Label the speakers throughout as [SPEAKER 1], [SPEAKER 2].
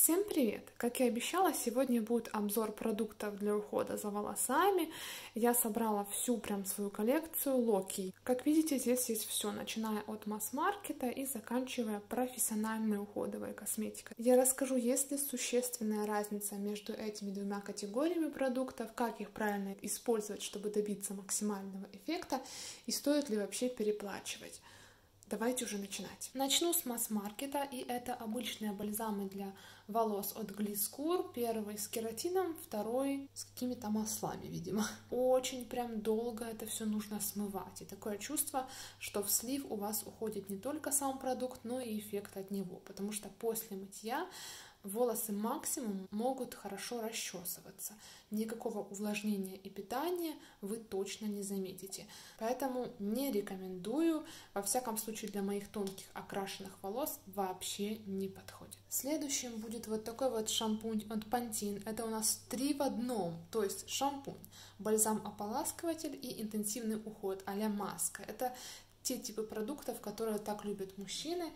[SPEAKER 1] Всем привет! Как и обещала, сегодня будет обзор продуктов для ухода за волосами. Я собрала всю прям свою коллекцию Локи. Как видите, здесь есть все, начиная от масс-маркета и заканчивая профессиональной уходовой косметикой. Я расскажу, есть ли существенная разница между этими двумя категориями продуктов, как их правильно использовать, чтобы добиться максимального эффекта, и стоит ли вообще переплачивать. Давайте уже начинать. Начну с масс-маркета, и это обычные бальзамы для волос от Глискур. Первый с кератином, второй с какими-то маслами, видимо. Очень прям долго это все нужно смывать. И такое чувство, что в слив у вас уходит не только сам продукт, но и эффект от него. Потому что после мытья волосы максимум могут хорошо расчесываться. Никакого увлажнения и питания вы точно не заметите. Поэтому не рекомендую. Во всяком случае, для моих тонких окрашенных волос вообще не подходит. Следующим будет вот такой вот шампунь от Pantene. Это у нас 3 в одном. То есть шампунь, бальзам-ополаскиватель и интенсивный уход а-ля маска. Это те типы продуктов, которые так любят мужчины.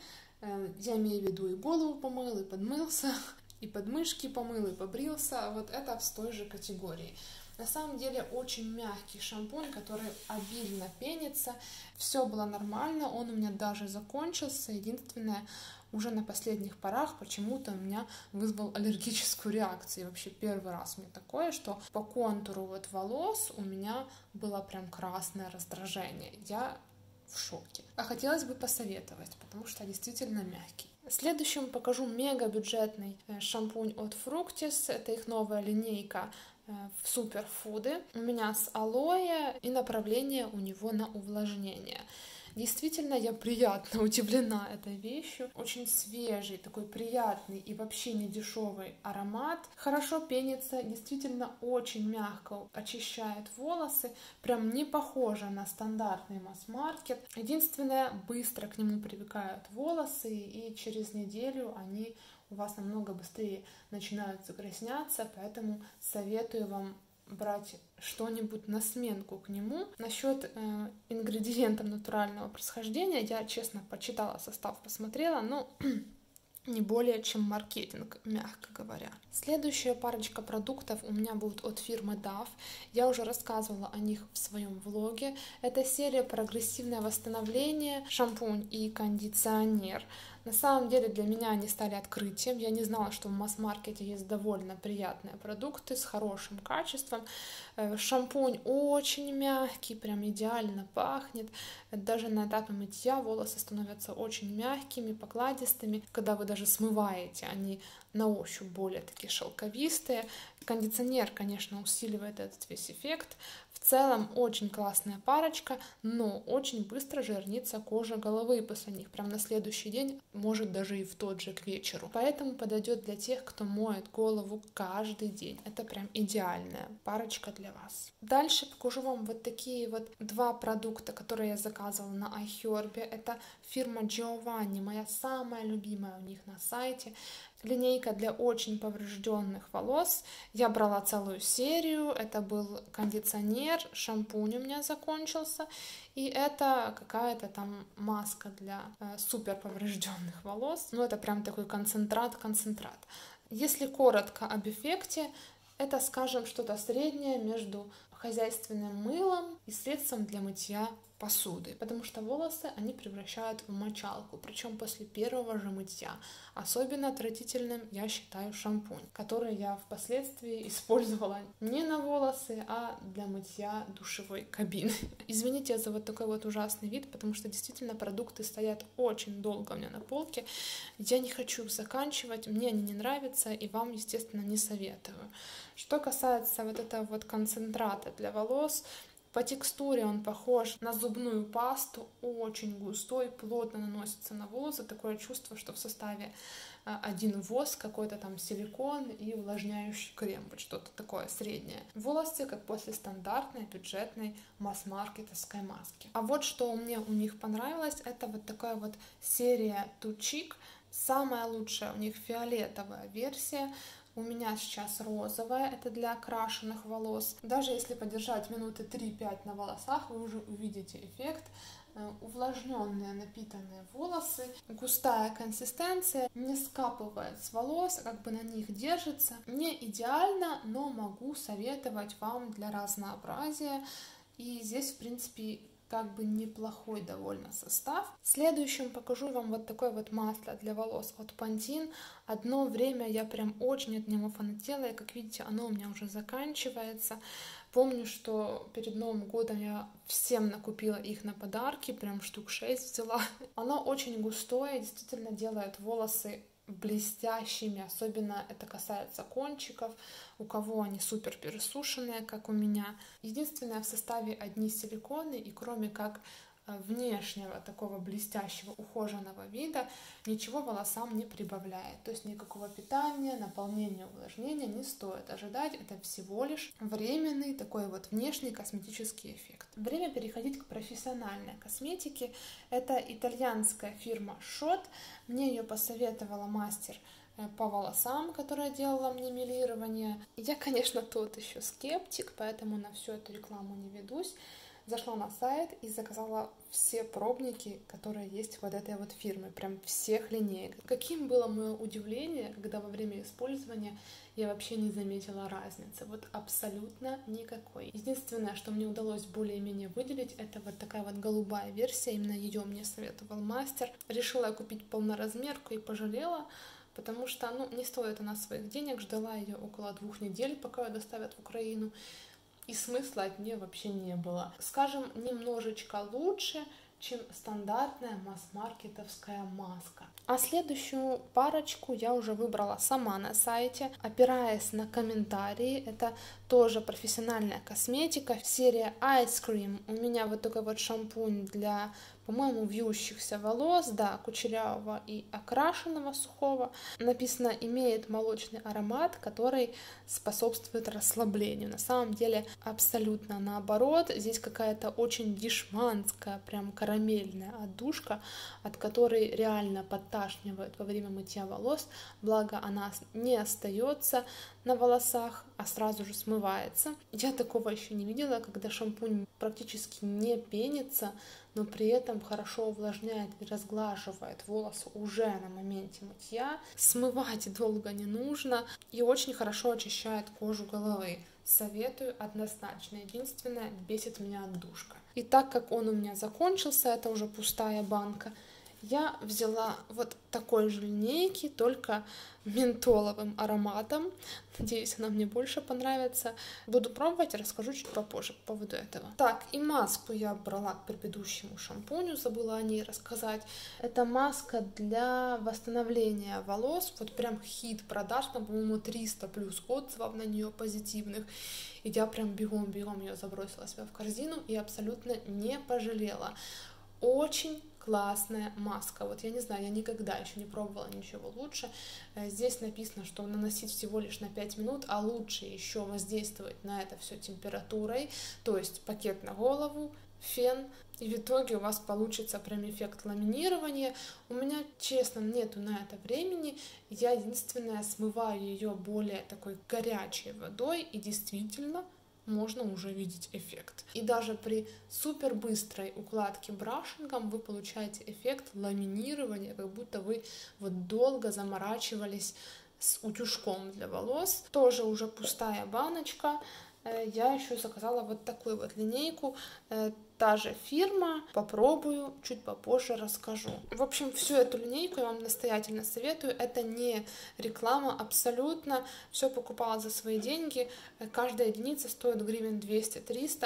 [SPEAKER 1] Я имею в виду и голову помыл, и подмылся, и подмышки помыл, и побрился. Вот это в той же категории. На самом деле очень мягкий шампунь, который обильно пенится. Все было нормально, он у меня даже закончился. Единственное, уже на последних порах почему-то у меня вызвал аллергическую реакцию. И вообще первый раз мне такое, что по контуру вот волос у меня было прям красное раздражение. Я в шоке. А хотелось бы посоветовать, потому что действительно мягкий. Следующим покажу мега бюджетный шампунь от Fructis. Это их новая линейка в суперфуды. У меня с алоэ, и направление у него на увлажнение. Действительно, я приятно удивлена этой вещью. Очень свежий, такой приятный и вообще не дешевый аромат. Хорошо пенится, действительно очень мягко очищает волосы. Прям не похоже на стандартный масс-маркет. Единственное, быстро к нему привыкают волосы, и через неделю они у вас намного быстрее начинают загрязняться, поэтому советую вам брать что-нибудь на сменку к нему. Насчет ингредиентов натурального происхождения я, честно, почитала состав, посмотрела, но не более чем маркетинг, мягко говоря. Следующая парочка продуктов у меня будет от фирмы Dove. Я уже рассказывала о них в своем влоге. Это серия «Прогрессивное восстановление», шампунь и кондиционер. На самом деле для меня они стали открытием. Я не знала, что в масс-маркете есть довольно приятные продукты с хорошим качеством. Шампунь очень мягкий, прям идеально пахнет. Даже на этапе мытья волосы становятся очень мягкими, покладистыми. Когда вы даже смываете, они на ощупь более такие шелковистые. Кондиционер, конечно, усиливает этот весь эффект. В целом очень классная парочка, но очень быстро жирнится кожа головы после них. Прям на следующий день, может даже и в тот же к вечеру. Поэтому подойдет для тех, кто моет голову каждый день. Это прям идеальная парочка для вас. Дальше покажу вам вот такие вот 2 продукта, которые я заказывала на iHerb. Это фирма Giovanni, моя самая любимая у них на сайте. Линейка для очень поврежденных волос. Я брала целую серию. Это был кондиционер, шампунь у меня закончился. И это какая-то там маска для супер поврежденных волос. Ну, это прям такой концентрат. Если коротко об эффекте, это, скажем, что-то среднее между хозяйственным мылом и средством для мытья посуды, потому что волосы они превращают в мочалку, причем после первого же мытья. Особенно отвратительным я считаю шампунь, который я впоследствии использовала не на волосы, а для мытья душевой кабины. Извините за вот такой вот ужасный вид, потому что действительно продукты стоят очень долго у меня на полке. Я не хочу их заканчивать, мне они не нравятся и вам, естественно, не советую. Что касается вот этого вот концентрата для волос, по текстуре он похож на зубную пасту, очень густой, плотно наносится на волосы. Такое чувство, что в составе один воск, какой-то там силикон и увлажняющий крем, вот что-то такое среднее. Волосы как после стандартной бюджетной масс-маркетовской маски. А вот что мне у них понравилось, это вот такая вот серия Too Chic. Самая лучшая у них фиолетовая версия. У меня сейчас розовая, это для окрашенных волос. Даже если подержать минуты 3-5 на волосах, вы уже увидите эффект. увлажненные, напитанные волосы, густая консистенция, не скапывает с волос, как бы на них держится. Не идеально, но могу советовать вам для разнообразия. И здесь, в принципе, как бы неплохой довольно состав. Следующим покажу вам вот такое вот масло для волос от Pantene. Одно время я прям очень от него фанатела, и как видите, оно у меня уже заканчивается. Помню, что перед Новым годом я всем накупила их на подарки, прям штук 6 взяла. Оно очень густое, действительно делает волосы блестящими, особенно это касается кончиков, у кого они супер пересушенные, как у меня. Единственное, в составе одни силиконы, и кроме как внешнего такого блестящего ухоженного вида ничего волосам не прибавляет, то есть никакого питания, наполнения, увлажнения не стоит ожидать, это всего лишь временный такой вот внешний косметический эффект. Время переходить к профессиональной косметике. Это итальянская фирма Schott, мне ее посоветовала мастер по волосам, которая делала мне мелирование. Я, конечно, тот еще скептик, поэтому на всю эту рекламу не ведусь. Зашла на сайт и заказала все пробники, которые есть вот этой вот фирмы, прям всех линеек. Каким было мое удивление, когда во время использования я вообще не заметила разницы, вот абсолютно никакой. Единственное, что мне удалось более-менее выделить, это вот такая вот голубая версия, именно ее мне советовал мастер. Решила я купить полноразмерку и пожалела, потому что, не стоит она своих денег, ждала ее около 2 недель, пока ее доставят в Украину. И смысла от нее вообще не было. Скажем, немножечко лучше, чем стандартная масс-маркетовская маска. А следующую парочку я уже выбрала сама на сайте, опираясь на комментарии. Это тоже профессиональная косметика. Серия Ice Cream. У меня вот такой вот шампунь для, по-моему, вьющихся волос, да, кучерявого и окрашенного сухого. Написано, имеет молочный аромат, который способствует расслаблению. На самом деле абсолютно наоборот. Здесь какая-то очень дешманская, прям карамельная отдушка, от которой реально подташнивает во время мытья волос. Благо она не остается на волосах, а сразу же смывается. Я такого еще не видела, когда шампунь практически не пенится, но при этом хорошо увлажняет и разглаживает волосы уже на моменте мытья. Смывать долго не нужно и очень хорошо очищает кожу головы. Советую однозначно. Единственное, бесит меня отдушка. И так как он у меня закончился, это уже пустая банка, я взяла вот такой же линейки, только ментоловым ароматом. Надеюсь, она мне больше понравится. Буду пробовать, расскажу чуть попозже по поводу этого. Так, и маску я брала к предыдущему шампуню, забыла о ней рассказать. Это маска для восстановления волос, вот прям хит продаж, там, по-моему, 300 плюс отзывов на нее позитивных. И я прям бегом-бегом ее забросила себя в корзину и абсолютно не пожалела. Очень классная маска. Вот я не знаю, я никогда еще не пробовала ничего лучше. Здесь написано, что наносить всего лишь на 5 минут, а лучше еще воздействовать на это все температурой, то есть пакет на голову, фен, и в итоге у вас получится прям эффект ламинирования. У меня, честно, нету на это времени. Я единственное смываю ее более такой горячей водой, и действительно можно уже видеть эффект. И даже при супер быстрой укладке брашингом вы получаете эффект ламинирования, как будто вы вот долго заморачивались с утюжком для волос. Тоже уже пустая баночка. Я еще заказала вот такую вот линейку, та же фирма, попробую, чуть попозже расскажу. В общем, всю эту линейку я вам настоятельно советую, это не реклама абсолютно, все покупала за свои деньги, каждая единица стоит гривен 200-300,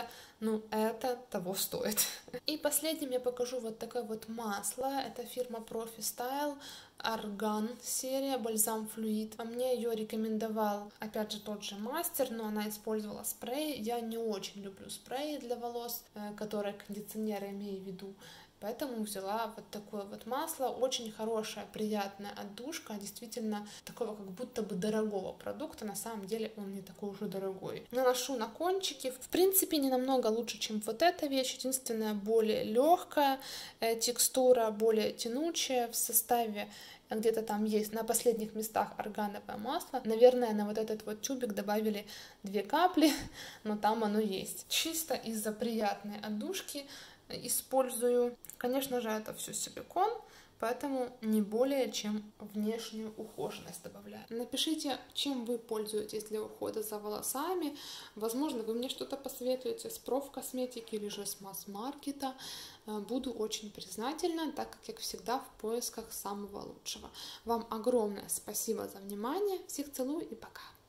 [SPEAKER 1] это того стоит. И последним я покажу вот такое вот масло, это фирма Profi Style, Argan серия, бальзам флюид. А мне ее рекомендовал, опять же, тот же мастер, но она использовала спрей. Я не очень люблю спреи для волос, которые кондиционеры, имею в виду. Поэтому взяла вот такое вот масло. Очень хорошая, приятная отдушка. Действительно, такого как будто бы дорогого продукта. На самом деле он не такой уже дорогой. Наношу на кончики. В принципе, не намного лучше, чем вот эта вещь. Единственное, более легкая текстура, более тянучая. В составе где-то там есть на последних местах органовое масло. Наверное, на вот этот вот тюбик добавили 2 капли, но там оно есть. Чисто из-за приятной отдушки использую. Конечно же, это все силикон, поэтому не более чем внешнюю ухоженность добавляю. Напишите, чем вы пользуетесь для ухода за волосами. Возможно, вы мне что-то посоветуете с профкосметики или же с масс-маркета. Буду очень признательна, так как, как всегда, в поисках самого лучшего. Вам огромное спасибо за внимание. Всех целую и пока!